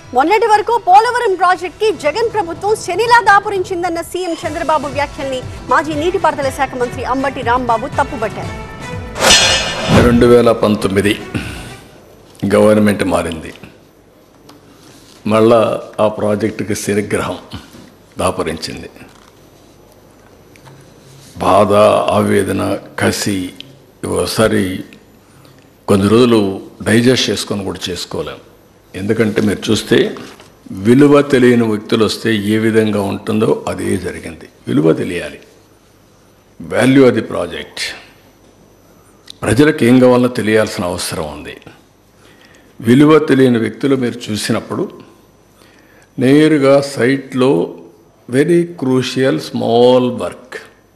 మొన్నటి వరకు పోలవరం ప్రాజెక్ట్ కి జగన్ ప్రభుత్వం శనిలా దాపురించిందన్న సీఎం చంద్రబాబు వ్యాఖ్యల్ని మాజీ నీటిపారుదల శాఖ మంత్రి అంబటి రాంబాబు తప్పుపట్టారు. 2019 గవర్నమెంట్ మారింది. మళ్ళా ఆ ప్రాజెక్టుకి శనిగ్రహం దాపురించింది. బాధ, ఆవేదన, కసి ఒకసారి కొన్ని రోజులు డైజెస్ట్ చేసుకొని కూడా చేసుకోలేం. ఎందుకంటే మీరు చూస్తే విలువ తెలియని వ్యక్తులు వస్తే ఏ విధంగా ఉంటుందో అదే జరిగింది. విలువ తెలియాలి, వాల్యూ అది ప్రాజెక్ట్. ప్రజలకు ఏం కావాలో తెలియాల్సిన అవసరం ఉంది. విలువ తెలియని వ్యక్తులు మీరు చూసినప్పుడు నేరుగా సైట్లో very crucial small work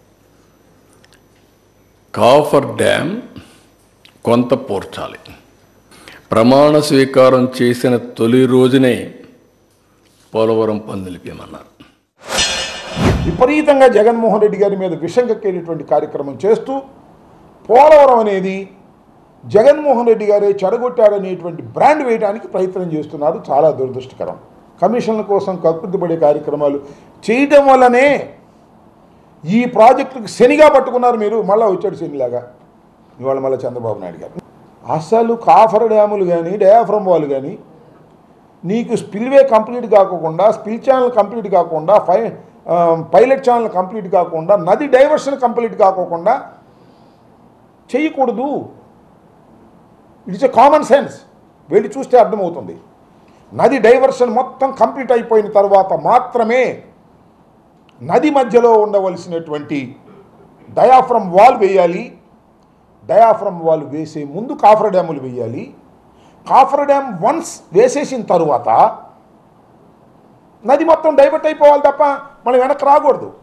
coffer dam కొంత పూర్చాలి. ప్రమాణ స్వీకారం చేసిన తొలి రోజునే పోలవరం పనులు నిలిపేయమన్నారు. విపరీతంగా జగన్మోహన్ రెడ్డి గారి మీద విషం కక్కేటటువంటి కార్యక్రమం చేస్తూ పోలవరం అనేది జగన్మోహన్ రెడ్డి గారే చెడగొట్టాడనేటువంటి బ్రాండ్ వేయడానికి ప్రయత్నం చేస్తున్నారు. చాలా దురదృష్టకరం. కమిషన్ల కోసం కక్కుర్తిపడే కార్యక్రమాలు చేయటం వల్లనే ఈ ప్రాజెక్టుకు శనిగా పట్టుకున్నారు. మీరు మళ్ళీ వచ్చాడు శనిలాగా ఇవాళ మళ్ళీ చంద్రబాబు నాయుడు గారు. అసలు కాఫర్ డ్యాములు కానీ డయాఫ్రమ్ వాల్ కానీ నీకు స్పిల్వే కంప్లీట్ కాకుండా, స్పిల్ ఛానల్ కంప్లీట్ కాకుండా, పైలట్ ఛానల్ కంప్లీట్ కాకుండా, నది డైవర్షన్ కంప్లీట్ కాకోకుండా చేయకూడదు. It's a common sense. వెళ్ళి చూస్తే అర్థమవుతుంది. నది డైవర్షన్ మొత్తం కంప్లీట్ అయిపోయిన తర్వాత మాత్రమే నది మధ్యలో ఉండవలసినటువంటి డయాఫ్రమ్ వాల్ వేయాలి. డయాఫ్రమ్ వాల్ వేసే ముందు కాఫర్ డ్యాములు వేయాలి. కాఫర్ డ్యామ్ వన్స్ వేసేసిన తరువాత నది మొత్తం డైవర్ట్ అయిపోవాలి తప్ప మనం వెనక్కి రాకూడదు.